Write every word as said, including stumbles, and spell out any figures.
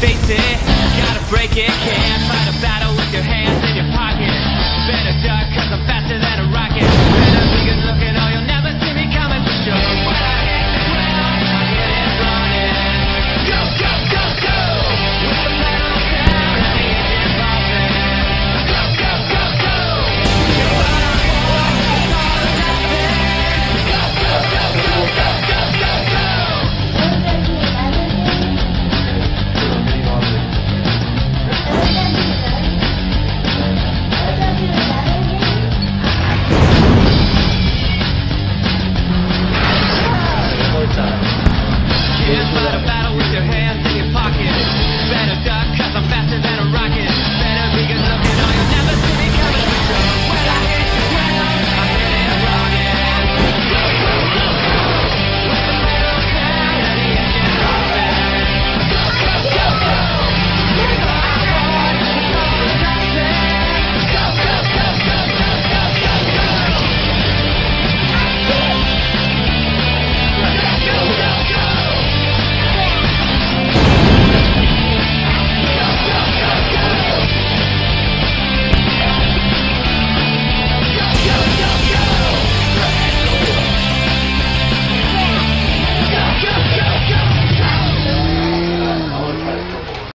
face it, gotta break it. Can't fight a battle with your hands in your pocket. Better duck, cause I'm faster than a rocket. Better be good looking or you'll never see me coming for sure. When I hit the ground, I get it running. Go, go, go, go! With the pedal down and the engine bumping. Go, go, go, go! Go, go, go, go, go, go, go, go, go! If